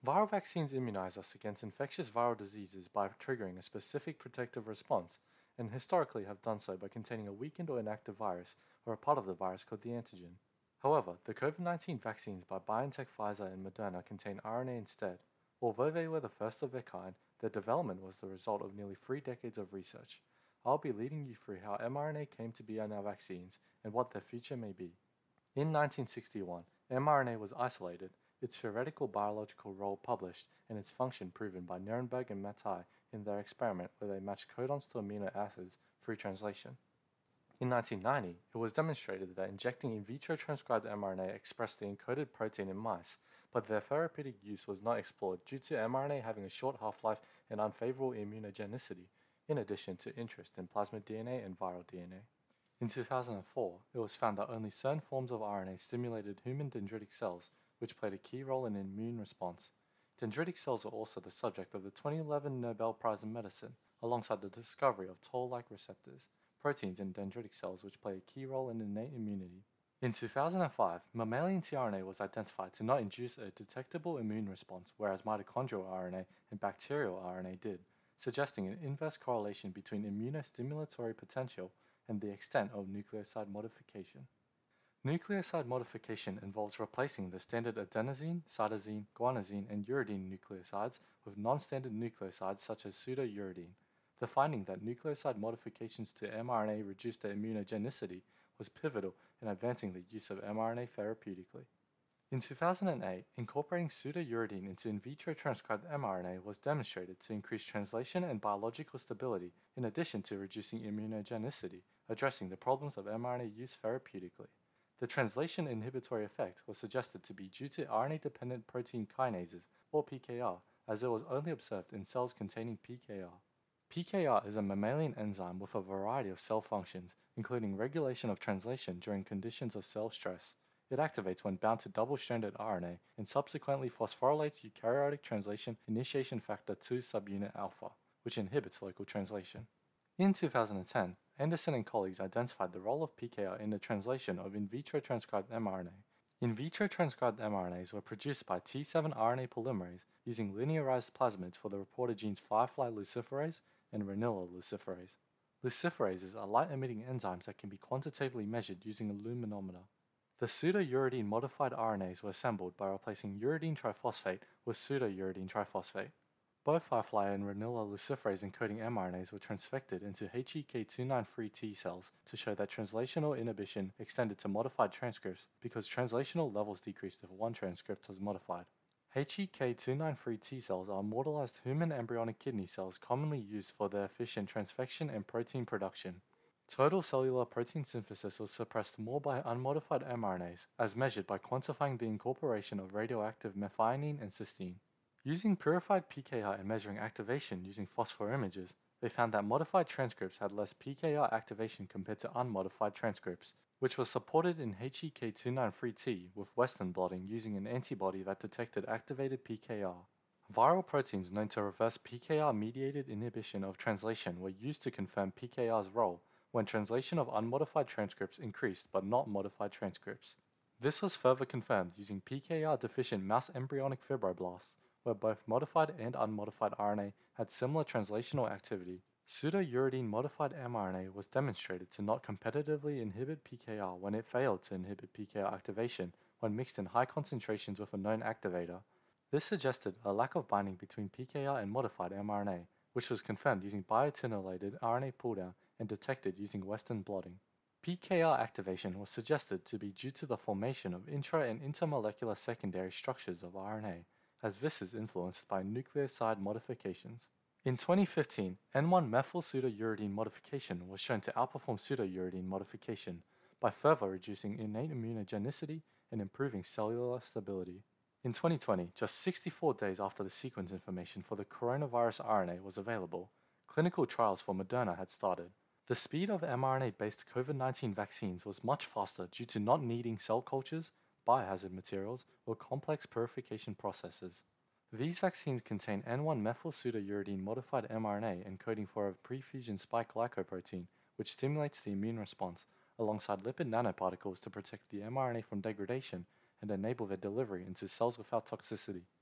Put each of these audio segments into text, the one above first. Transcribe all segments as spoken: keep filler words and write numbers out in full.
Viral vaccines immunize us against infectious viral diseases by triggering a specific protective response, and historically have done so by containing a weakened or inactive virus, or a part of the virus called the antigen. However, the COVID nineteen vaccines by BioNTech, Pfizer, and Moderna contain R N A instead. Although they were the first of their kind, their development was the result of nearly three decades of research. I'll be leading you through how mRNA came to be in our vaccines and what their future may be. In nineteen sixty-one, mRNA was isolated, its theoretical biological role published, and its function proven by Nirenberg and Mattei in their experiment where they matched codons to amino acids through translation. In nineteen ninety, it was demonstrated that injecting in vitro transcribed mRNA expressed the encoded protein in mice, but their therapeutic use was not explored due to mRNA having a short half-life and unfavorable immunogenicity, in addition to interest in plasmid D N A and viral D N A. In two thousand four, it was found that only certain forms of R N A stimulated human dendritic cells, which played a key role in immune response. Dendritic cells were also the subject of the twenty eleven Nobel Prize in Medicine, alongside the discovery of toll-like receptors, proteins in dendritic cells which play a key role in innate immunity. In two thousand five, mammalian tRNA was identified to not induce a detectable immune response, whereas mitochondrial R N A and bacterial R N A did, suggesting an inverse correlation between immunostimulatory potential and the extent of nucleoside modification. Nucleoside modification involves replacing the standard adenosine, cytosine, guanosine, and uridine nucleosides with non-standard nucleosides such as pseudouridine. The finding that nucleoside modifications to mRNA reduced their immunogenicity was pivotal in advancing the use of mRNA therapeutically. In two thousand eight, incorporating pseudouridine into in vitro transcribed mRNA was demonstrated to increase translation and biological stability, in addition to reducing immunogenicity, addressing the problems of mRNA use therapeutically. The translation inhibitory effect was suggested to be due to R N A-dependent protein kinases, or P K R, as it was only observed in cells containing P K R. P K R is a mammalian enzyme with a variety of cell functions, including regulation of translation during conditions of cell stress. It activates when bound to double-stranded R N A and subsequently phosphorylates eukaryotic translation initiation factor two subunit alpha, which inhibits local translation. In two thousand ten, Anderson and colleagues identified the role of P K R in the translation of in vitro transcribed mRNA. In vitro transcribed mRNAs were produced by T seven R N A polymerase using linearized plasmids for the reporter genes firefly luciferase and ranilla luciferase. Luciferases are light-emitting enzymes that can be quantitatively measured using a luminometer. The pseudouridine modified R N As were assembled by replacing uridine triphosphate with pseudouridine triphosphate. Both firefly and ranilla luciferase encoding mRNAs were transfected into H E K two ninety-three T cells to show that translational inhibition extended to modified transcripts because translational levels decreased if one transcript was modified. H E K two ninety-three T cells are immortalized human embryonic kidney cells commonly used for their efficient transfection and protein production. Total cellular protein synthesis was suppressed more by unmodified mRNAs, as measured by quantifying the incorporation of radioactive methionine and cysteine. Using purified P K R and measuring activation using phosphorimages, they found that modified transcripts had less P K R activation compared to unmodified transcripts, which was supported in H E K two ninety-three T with Western blotting using an antibody that detected activated P K R. Viral proteins known to reverse P K R-mediated inhibition of translation were used to confirm P K R's role when translation of unmodified transcripts increased but not modified transcripts. This was further confirmed using P K R-deficient mouse embryonic fibroblasts, where both modified and unmodified R N A had similar translational activity. Pseudouridine modified mRNA was demonstrated to not competitively inhibit P K R when it failed to inhibit P K R activation when mixed in high concentrations with a known activator. This suggested a lack of binding between P K R and modified mRNA, which was confirmed using biotinylated R N A pull-down and detected using Western blotting. P K R activation was suggested to be due to the formation of intra- and intermolecular secondary structures of R N A, as this is influenced by nucleoside modifications. In twenty fifteen, N one methyl pseudouridine modification was shown to outperform pseudouridine modification by further reducing innate immunogenicity and improving cellular stability. In twenty twenty, just sixty-four days after the sequence information for the coronavirus R N A was available, clinical trials for Moderna had started. The speed of mRNA-based COVID nineteen vaccines was much faster due to not needing cell cultures, biohazard materials, or complex purification processes. These vaccines contain N one methyl pseudouridine modified mRNA encoding for a prefusion spike glycoprotein, which stimulates the immune response, alongside lipid nanoparticles to protect the mRNA from degradation and enable their delivery into cells without toxicity.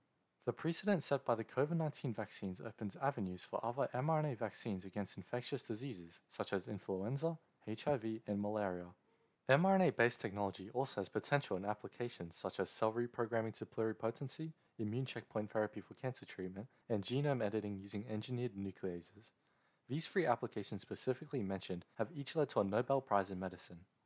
The precedent set by the COVID nineteen vaccines opens avenues for other mRNA vaccines against infectious diseases such as influenza, H I V, and malaria. mRNA-based technology also has potential in applications such as cell reprogramming to pluripotency, immune checkpoint therapy for cancer treatment, and genome editing using engineered nucleases. These three applications specifically mentioned have each led to a Nobel Prize in medicine.